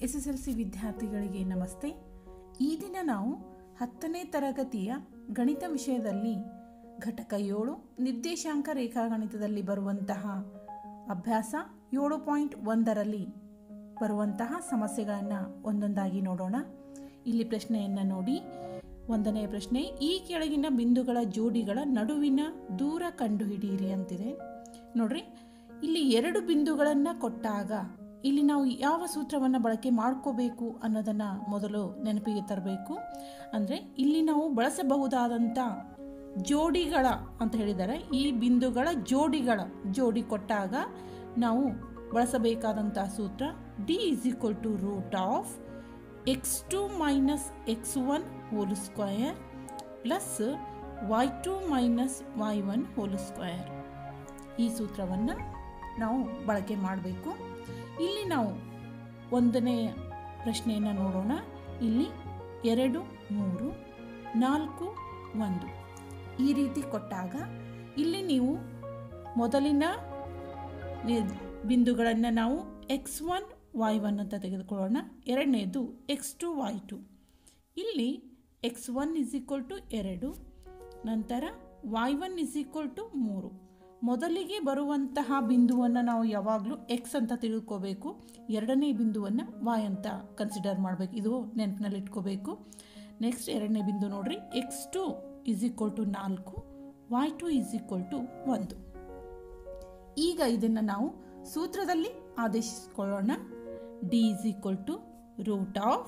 SSLC ವಿದ್ಯಾರ್ಥಿಗಳಿಗೆ ನಮಸ್ತೆ. ಈ ದಿನ ನಾವು 10ನೇ ತರಗತಿಯ ಗಣಿತ ವಿಷಯದಲ್ಲಿ ಘಟಕ 7 ನಿರ್ದೇಶಾಂಕ ರೇಖಾಗಣಿತದಲ್ಲಿ ಬರುವಂತಹ ಅಭ್ಯಾಸ 7.1ರಲ್ಲಿ ಬರುವಂತಹ ಸಮಸ್ಯೆಗಳನ್ನು ಒಂದೊಂದಾಗಿ ನೋಡೋಣ. ಇಲ್ಲಿ ಪ್ರಶ್ನೆಯನ್ನು ನೋಡಿ. 1ನೇ ಪ್ರಶ್ನೆ, ಈ ಕೆಳಗಿನ ಬಿಂದುಗಳ ಜೋಡಿಗಳ ನಡುವಿನ ದೂರ ಕಂಡುಹಿಡಿಯಿರಿ ಅಂತಿದೆ. ನೋಡ್ರಿ, ಇಲ್ಲಿ 2 ಬಿಂದುಗಳನ್ನು ಕೊಟ್ಟಾಗ ಇಲ್ಲಿ ನಾವು ಯಾವ ಸೂತ್ರವನ್ನು ಬಳಕೆ ಮಾಡ್ಕೋಬೇಕು ಅನ್ನೋದನ್ನು ಮೊದಲು ನೆನಪಿಗೆ ತರಬೇಕು. ಅಂದರೆ ಇಲ್ಲಿ ನಾವು ಬಳಸಬಹುದಾದಂಥ ಜೋಡಿಗಳ ಅಂತ ಹೇಳಿದ್ದಾರೆ. ಈ ಬಿಂದುಗಳ ಜೋಡಿ ಕೊಟ್ಟಾಗ ನಾವು ಬಳಸಬೇಕಾದಂಥ ಸೂತ್ರ D √of x2 minus x1 whole square plus y2 minus y1 whole square. ಈ ಸೂತ್ರವನ್ನು ನಾವು ಬಳಕೆ ಮಾಡಬೇಕು. ಇಲ್ಲಿ ನಾವು 1ನೇ ಪ್ರಶ್ನೆಯನ್ನು ನೋಡೋಣ. ಇಲ್ಲಿ 2 3 4 1 ಈ ರೀತಿ ಕೊಟ್ಟಾಗ ಇಲ್ಲಿ ನೀವು ಮೊದಲಿನ ಬಿಂದುಗಳನ್ನು ನಾವು x1 y1 ಅಂತ ತೆಗೆದುಕೊಳ್ಳೋಣ. ಎರಡನೇದು x2 y2. ಇಲ್ಲಿ x1 2, ನಂತರ y1 3. ಮೊದಲಿಗೆ ಬರುವಂತಹ ಬಿಂದುವನ್ನು ನಾವು ಯಾವಾಗಲೂ x ಅಂತ ತಿಳ್ಕೋಬೇಕು. ಎರಡನೇ ಬಿಂದುವನ್ನು y ಅಂತ ಕನ್ಸಿಡರ್ ಮಾಡಬೇಕು. ಇದು ನೆನಪಿನಲ್ಲಿ ಇಟ್ಕೋಬೇಕು. ನೆಕ್ಸ್ಟ್ ಎರಡನೇ ಬಿಂದು ನೋಡ್ರಿ, x2 4, y2 1. ಈಗ ಇದನ್ನು ನಾವು ಸೂತ್ರದಲ್ಲಿ ಆದೇಶಿಸಿಕೊಳ್ಳೋಣ. D √of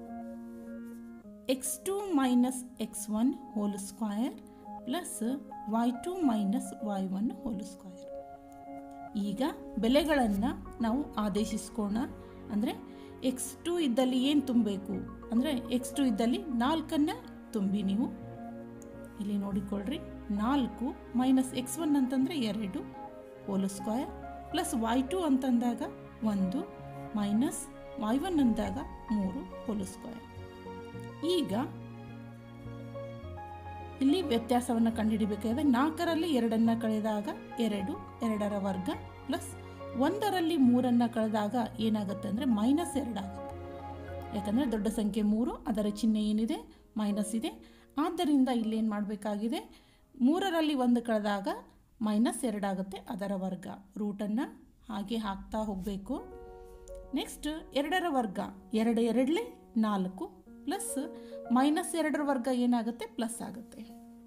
x2 minus x1 whole square plus y2 minus y1 whole square. ಈಗ ಬೆಲೆಗಳನ್ನು ನಾವು ಆದೇಶಿಸ್ಕೋಣ. ಅಂದರೆ x2 ಇದ್ದಲ್ಲಿ ಏನು ತುಂಬಬೇಕು ಅಂದರೆ x2 ಇದ್ದಲ್ಲಿ 4 ತುಂಬಿ. ನೀವು ಇಲ್ಲಿ ನೋಡಿಕೊಳ್ಳ್ರಿ, 4 ಮೈನಸ್ x1 ಅಂತಂದರೆ 2 ಹೋಲ್ ಸ್ಕ್ವಯರ್ ಪ್ಲಸ್ y2 ಅಂತಂದಾಗ 1 ಮೈನಸ್ y1 ಅಂದಾಗ 3 ಹೋಲ್ ಸ್ಕ್ವಯರ್. ಈಗ ಇಲ್ಲಿ ವ್ಯತ್ಯಾಸವನ್ನು ಕಂಡುಹಿಡಿಬೇಕಾದ್ರೆ 4ರಲ್ಲಿ 2 ಕಳೆದಾಗ 2, 2ರ ವರ್ಗ ಪ್ಲಸ್ 1ರಲ್ಲಿ 3 ಕಳೆದಾಗ ಏನಾಗುತ್ತೆ ಅಂದರೆ -2 ಆಗುತ್ತೆ. ಯಾಕಂದರೆ ದೊಡ್ಡ ಸಂಖ್ಯೆ 3, ಅದರ ಚಿಹ್ನೆ ಏನಿದೆ ಮೈನಸ್ ಇದೆ. ಆದ್ದರಿಂದ ಇಲ್ಲೇನು ಮಾಡಬೇಕಾಗಿದೆ, 3ರಲ್ಲಿ 1 ಕಳೆದಾಗ -2 ಆಗುತ್ತೆ, ಅದರ ವರ್ಗ. ರೂಟನ್ನು ಹಾಗೆ ಹಾಕ್ತಾ ಹೋಗಬೇಕು. ನೆಕ್ಸ್ಟ್ 2ರ ವರ್ಗ 2 2 4 ಪ್ಲಸ್ -2ರ ವರ್ಗ ಏನಾಗುತ್ತೆ ಪ್ಲಸ್ ಆಗುತ್ತೆ.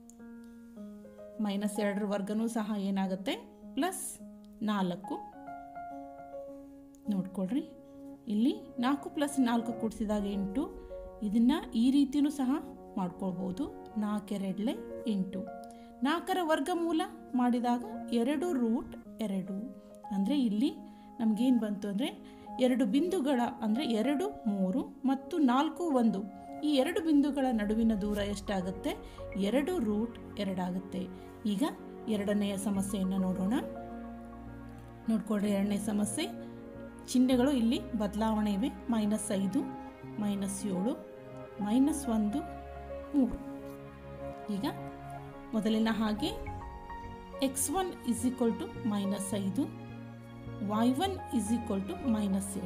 -2ರ ವರ್ಗನೂ ಸಹ ಏನಾಗುತ್ತೆ ಪ್ಲಸ್ 4. ನೋಡ್ಕೊಳ್ರಿ, ಇಲ್ಲಿ 4 + 4 ಕೂಡಿಸಿದಾಗ 8. ಇದನ್ನು ಈ ರೀತಿಯೂ ಸಹ ಮಾಡ್ಕೊಳ್ಬೋದು. 4 2 8. 4ರ ವರ್ಗಮೂಲ ಮಾಡಿದಾಗ 2√2. ಅಂದರೆ ಇಲ್ಲಿ ನಮಗೇನು ಬಂತು ಅಂದರೆ 2 ಬಿಂದುಗಳ ಅಂದರೆ 2 3 ಮತ್ತು 4 1 ಈ 2 ಬಿಂದುಗಳ ನಡುವಿನ ದೂರ ಎಷ್ಟಾಗುತ್ತೆ? 2√2 ಆಗುತ್ತೆ. ಈಗ ಎರಡನೆಯ ಸಮಸ್ಯೆಯನ್ನು ನೋಡೋಣ. ನೋಡ್ಕೊಳ್ರಿ, ಎರಡನೇ ಸಮಸ್ಯೆ ಚಿಹ್ನೆಗಳು ಇಲ್ಲಿ ಬದಲಾವಣೆ ಇವೆ. -5 -7 -1 3. ಈಗ ಮೊದಲಿನ ಹಾಗೆ x1 -5, y1 -7,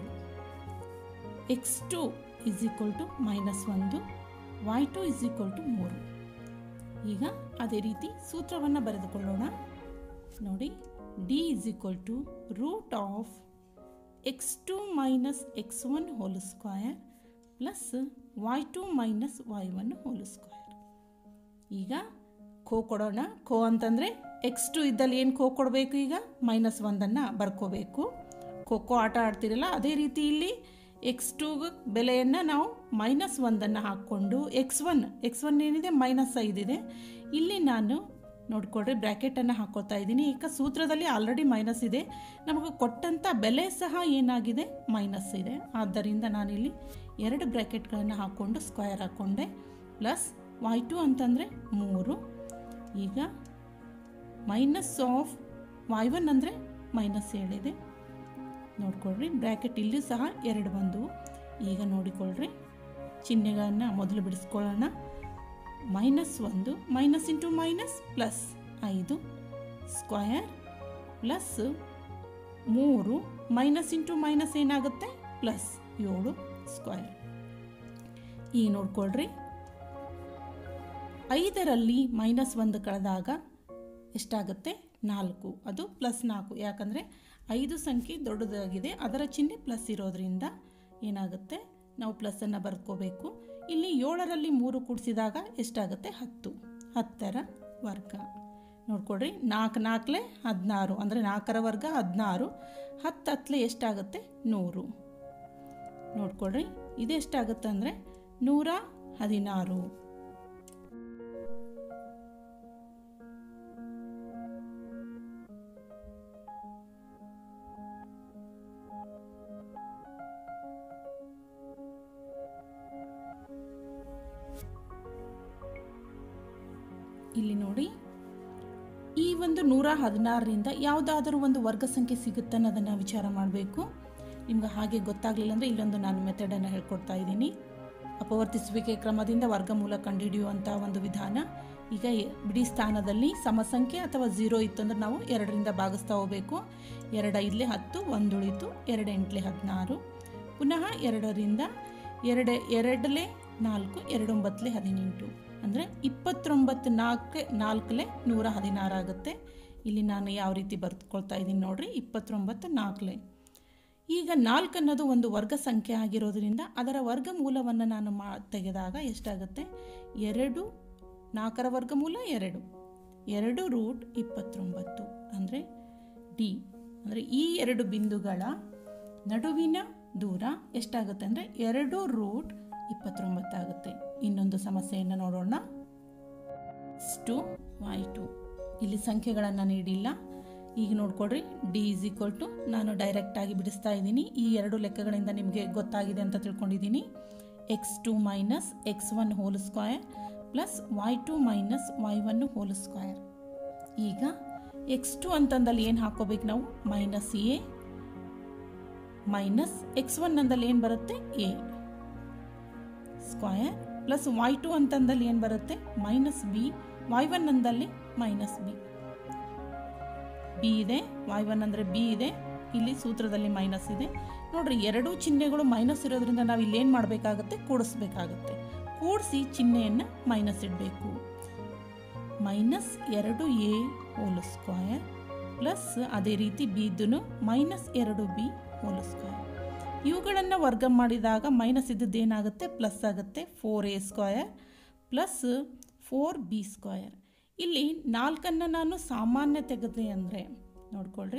x2 -1, y2 3. ಈಗ ಅದೇ ರೀತಿ ಸೂತ್ರವನ್ನು ಬರೆದುಕೊಳ್ಳೋಣ. ನೋಡಿ, D √of x2 minus x1 whole square plus y2 minus y1 whole square. ಈಗ ಖೋ ಕೊಡೋಣ. ಖೋ ಅಂತಂದರೆ x2 ಇದ್ದಲ್ಲಿ ಏನು ಖೋ ಕೊಡಬೇಕು? ಈಗ -1 ಬರ್ಕೋಬೇಕು. ಖೋ ಆಟ ಆಡ್ತಿರಲ್ಲ, ಅದೇ ರೀತಿ ಇಲ್ಲಿ x2 ಬೆಲೆಯನ್ನು ನಾವು -1 ಹಾಕ್ಕೊಂಡು x1 ಏನಿದೆ -5 ಇದೆ. ಇಲ್ಲಿ ನಾನು ನೋಡ್ಕೊಳ್ರಿ ಬ್ರ್ಯಾಕೆಟನ್ನು ಹಾಕೋತಾ ಇದ್ದೀನಿ. ಈಗ ಸೂತ್ರದಲ್ಲಿ ಆಲ್ರೆಡಿ ಮೈನಸ್ ಇದೆ, ನಮಗೆ ಕೊಟ್ಟಂಥ ಬೆಲೆ ಸಹ ಏನಾಗಿದೆ ಮೈನಸ್ ಇದೆ. ಆದ್ದರಿಂದ ನಾನಿಲ್ಲಿ 2 ಬ್ರ್ಯಾಕೆಟ್ಗಳನ್ನು ಹಾಕ್ಕೊಂಡು ಸ್ಕ್ವೇರ್ ಹಾಕ್ಕೊಂಡೆ. ಪ್ಲಸ್ y2 ಅಂತಂದರೆ 3. ಈಗ -y1 ಅಂದರೆ -7 ಇದೆ. ನೋಡ್ಕೊಳ್ರಿ, ಬ್ರ್ಯಾಕೆಟ್ ಇಲ್ಲಿ ಸಹ 2 ಬಂದವು. ಈಗ ನೋಡಿಕೊಳ್ಳ್ರಿ, ಚಿಹ್ನೆಗಳನ್ನು ಮೊದಲು ಬಿಡಿಸ್ಕೊಳ್ಳೋಣ. -1 minus into minus plus 5 square plus 3 minus into minus ಏನಾಗುತ್ತೆ ಪ್ಲಸ್ 7 ಸ್ಕ್ವೇರ್. ಈಗ ನೋಡ್ಕೊಳ್ರಿ, 5ರಲ್ಲಿ -1 ಕಳೆದಾಗ ಎಷ್ಟಾಗುತ್ತೆ? 4. ಅದು +4, ಯಾಕಂದರೆ 5 ಸಂಖ್ಯೆ ದೊಡ್ಡದಾಗಿದೆ, ಅದರ ಚಿಹ್ನೆ ಪ್ಲಸ್ ಇರೋದ್ರಿಂದ ಏನಾಗುತ್ತೆ, ನಾವು ಪ್ಲಸ್ಸನ್ನು ಬರ್ಕೋಬೇಕು. ಇಲ್ಲಿ 7ರಲ್ಲಿ 3 ಕೂಡಿಸಿದಾಗ ಎಷ್ಟಾಗುತ್ತೆ? 10. 10ರ ವರ್ಗ ನೋಡ್ಕೊಳ್ರಿ. 4 4 16, ಅಂದರೆ 4ರ ವರ್ಗ 16. 10 10 ಎಷ್ಟಾಗುತ್ತೆ? 100. ನೋಡ್ಕೊಳ್ರಿ, ಇದೆಷ್ಟಾಗುತ್ತೆ ಅಂದರೆ 116. ಇಲ್ಲಿ ನೋಡಿ, ಈ ಒಂದು 116ರಿಂದ ಯಾವುದಾದರೂ ಒಂದು ವರ್ಗ ಸಂಖ್ಯೆ ಸಿಗುತ್ತೆ ಅನ್ನೋದನ್ನು ವಿಚಾರ ಮಾಡಬೇಕು. ನಿಮ್ಗೆ ಹಾಗೆ ಗೊತ್ತಾಗಲಿಲ್ಲ ಅಂದರೆ ಇಲ್ಲೊಂದು ನಾನು ಮೆಥಡನ್ನು ಹೇಳ್ಕೊಡ್ತಾ ಇದ್ದೀನಿ. ಅಪವರ್ತಿಸುವಿಕೆ ಕ್ರಮದಿಂದ ವರ್ಗಮೂಲ ಕಂಡುಹಿಡಿಯುವಂಥ ಒಂದು ವಿಧಾನ. ಈಗ ಬಿಡಿ ಸ್ಥಾನದಲ್ಲಿ ಸಮಸಂಖ್ಯೆ ಅಥವಾ 0 ಇತ್ತು ಅಂದರೆ ನಾವು 2ರಿಂದ ಭಾಗಿಸ್ತಾ ಹೋಗಬೇಕು. 2 5 10, 1 ಉಳಿತು, 2 8 16. ಪುನಃ 2ರಿಂದ 2 4 2 9 18, ಅಂದರೆ 29 4 116 ಆಗುತ್ತೆ. ಇಲ್ಲಿ ನಾನು ಯಾವ ರೀತಿ ಬರ್ಕೊಳ್ತಾ ಇದ್ದೀನಿ ನೋಡ್ರಿ, 29 4. ಈಗ 4 ಅನ್ನೋದು ಒಂದು ವರ್ಗ ಸಂಖ್ಯೆ ಆಗಿರೋದ್ರಿಂದ ಅದರ ವರ್ಗಮೂಲವನ್ನು ನಾನು ತೆಗೆದಾಗ ಎಷ್ಟಾಗುತ್ತೆ? 2, 4ರ ವರ್ಗಮೂಲ 2, 2 ರೂಟ್ 29, ಅಂದರೆ ಡಿ. ಅಂದರೆ ಈ 2 ಬಿಂದುಗಳ ನಡುವಿನ ದೂರ ಎಷ್ಟಾಗುತ್ತೆ ಅಂದರೆ 2 ರೂಟ್ 29 ಆಗುತ್ತೆ. ಇನ್ನೊಂದು ಸಮಸ್ಯೆಯನ್ನು ನೋಡೋಣ. x2 y2, ಇಲ್ಲಿ ಸಂಖ್ಯೆಗಳನ್ನು ನೀಡಿಲ್ಲ. ಈಗ ನೋಡ್ಕೊಡ್ರಿ, ಡಿ ಈಸ್ ಈಕ್ವಲ್ ಟು, ನಾನು ಡೈರೆಕ್ಟಾಗಿ ಬಿಡಿಸ್ತಾ ಇದ್ದೀನಿ. ಈ 2 ಲೆಕ್ಕಗಳಿಂದ ನಿಮಗೆ ಗೊತ್ತಾಗಿದೆ ಅಂತ ತಿಳ್ಕೊಂಡಿದ್ದೀನಿ. x2 minus x1 whole square plus y2 minus y1 whole square. ಈಗ x2 ಅಂತಂದಲ್ಲಿ ಏನು ಹಾಕೋಬೇಕು ನಾವು? ಮೈನಸ್ ಎ ಮೈನಸ್ x1 ಅಂದಲ್ಲಿ ಏನು ಬರುತ್ತೆ? ಎ ಸ್ಕ್ವಯರ್ ಪ್ಲಸ್ y2 ಅಂತಂದಲ್ಲಿ ಏನು ಬರುತ್ತೆ? Minus B. y1 ಅಂದಲ್ಲಿ ಮೈನಸ್ ಬಿ. ಬಿ ಇದೆ, y1 ಅಂದರೆ ಬಿ ಇದೆ, ಇಲ್ಲಿ ಸೂತ್ರದಲ್ಲಿ ಮೈನಸ್ ಇದೆ. ನೋಡ್ರಿ, 2 ಚಿಹ್ನೆಗಳು ಮೈನಸ್ ಇರೋದ್ರಿಂದ ನಾವು ಇಲ್ಲಿ ಏನು ಮಾಡಬೇಕಾಗುತ್ತೆ? ಕೂಡಿಸ್ಬೇಕಾಗುತ್ತೆ. ಕೂಡಿಸಿ ಚಿಹ್ನೆಯನ್ನು ಮೈನಸ್ ಇಡಬೇಕು. Minus 2a hole square plus ಅದೇ ರೀತಿ ಬಿದ್ದೂ ಮೈನಸ್ 2b ಹೋಲ್ ಸ್ಕ್ವಯರ್. ಇವುಗಳನ್ನು ವರ್ಗ ಮಾಡಿದಾಗ ಮೈನಸ್ ಇದ್ದದ್ದು ಏನಾಗುತ್ತೆ? ಪ್ಲಸ್ ಆಗುತ್ತೆ. 4a square plus 4b square. ಇಲ್ಲಿ 4ಅನ್ನು ನಾನು ಸಾಮಾನ್ಯ ತೆಗೆದೆ ಅಂದರೆ ನೋಡ್ಕೊಳ್ರಿ,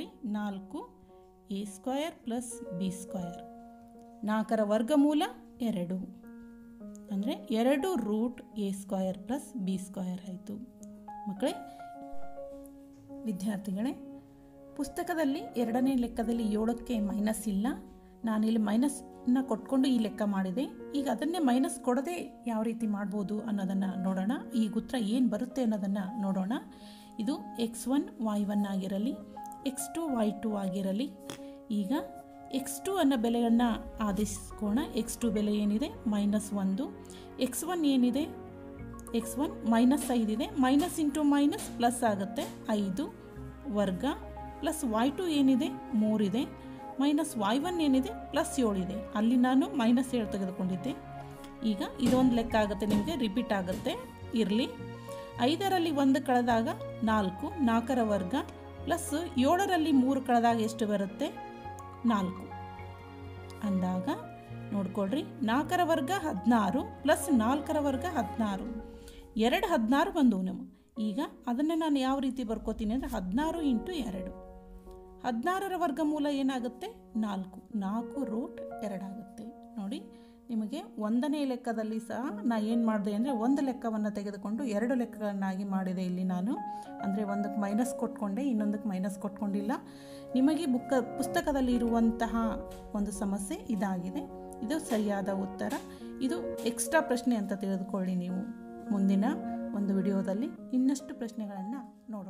4a square plus b square. 4ರ ವರ್ಗಮೂಲ 2, ಅಂದರೆ 2 root a square plus b square ಆಯಿತು. ಮಕ್ಕಳೇ, ವಿದ್ಯಾರ್ಥಿಗಳೇ, ಪುಸ್ತಕದಲ್ಲಿ 2ನೇ ಲೆಕ್ಕದಲ್ಲಿ 7ಕ್ಕೆ ಮೈನಸ್ ಇಲ್ಲ. ನಾನಿಲ್ಲಿ ಮೈನಸ್ನ ಕೊಟ್ಕೊಂಡು ಈ ಲೆಕ್ಕ ಮಾಡಿದೆ. ಈಗ ಅದನ್ನೇ ಮೈನಸ್ ಕೊಡದೆ ಯಾವ ರೀತಿ ಮಾಡ್ಬೋದು ಅನ್ನೋದನ್ನು ನೋಡೋಣ. ಈಗ ಉತ್ತರ ಏನು ಬರುತ್ತೆ ಅನ್ನೋದನ್ನು ನೋಡೋಣ. ಇದು x1 y1 ಆಗಿರಲಿ, x2 y2 ಆಗಿರಲಿ. ಈಗ x2 ಅನ್ನೋ ಬೆಲೆಯನ್ನು ಆದೇಶಿಸ್ಕೋಣ. x2 ಬೆಲೆ ಏನಿದೆ? -1. x1 ಏನಿದೆ? x1 -5 ಇದೆ. ಮೈನಸ್ ಇಂಟು ಮೈನಸ್ ಪ್ಲಸ್ ಆಗುತ್ತೆ, 5 ವರ್ಗ ಪ್ಲಸ್ y2 ಏನಿದೆ? 3 ಇದೆ. ಮೈನಸ್ y1 ಏನಿದೆ? +7 ಇದೆ. ಅಲ್ಲಿ ನಾನು -7 ತೆಗೆದುಕೊಂಡಿದ್ದೆ. ಈಗ ಇದೊಂದು ಲೆಕ್ಕ ಆಗುತ್ತೆ, ನಿಮಗೆ ರಿಪೀಟ್ ಆಗುತ್ತೆ, ಇರಲಿ. 5ರಲ್ಲಿ 1 ಕಳೆದಾಗ 4, 4ರ ವರ್ಗ ಪ್ಲಸ್ 7ರಲ್ಲಿ 3 ಕಳೆದಾಗ ಎಷ್ಟು ಬರುತ್ತೆ? 4 ಅಂದಾಗ ನೋಡ್ಕೊಳ್ರಿ, 4ರ ವರ್ಗ 16 ಪ್ಲಸ್ 4ರ ವರ್ಗ 16, 2 16 1 ಉಣಮ. ಈಗ ಅದನ್ನು ನಾನು ಯಾವ ರೀತಿ ಬರ್ಕೋತೀನಿ ಅಂದರೆ 16 ಇಂಟು 2. 16ರ ವರ್ಗಮೂಲ ಏನಾಗುತ್ತೆ? 4, 4 ರೂಟ್ 2 ಆಗುತ್ತೆ. ನೋಡಿ, ನಿಮಗೆ 1ನೇ ಲೆಕ್ಕದಲ್ಲಿ ಸಹ ನಾನು ಏನು ಮಾಡಿದೆ ಅಂದರೆ ಒಂದು ಲೆಕ್ಕವನ್ನು ತೆಗೆದುಕೊಂಡು 2 ಲೆಕ್ಕಗಳನ್ನಾಗಿ ಮಾಡಿದೆ ಇಲ್ಲಿ ನಾನು. ಅಂದರೆ ಒಂದಕ್ಕೆ ಮೈನಸ್ ಕೊಟ್ಕೊಂಡೆ, ಇನ್ನೊಂದಕ್ಕೆ ಮೈನಸ್ ಕೊಟ್ಕೊಂಡಿಲ್ಲ. ನಿಮಗೆ ಪುಸ್ತಕದಲ್ಲಿ ಇರುವಂತಹ ಒಂದು ಸಮಸ್ಯೆ ಇದಾಗಿದೆ. ಇದು ಸರಿಯಾದ ಉತ್ತರ. ಇದು ಎಕ್ಸ್ಟ್ರಾ ಪ್ರಶ್ನೆ ಅಂತ ತಿಳಿದುಕೊಳ್ಳಿ ನೀವು. ಮುಂದಿನ ಒಂದು ವಿಡಿಯೋದಲ್ಲಿ ಇನ್ನಷ್ಟು ಪ್ರಶ್ನೆಗಳನ್ನು ನೋಡೋಣ.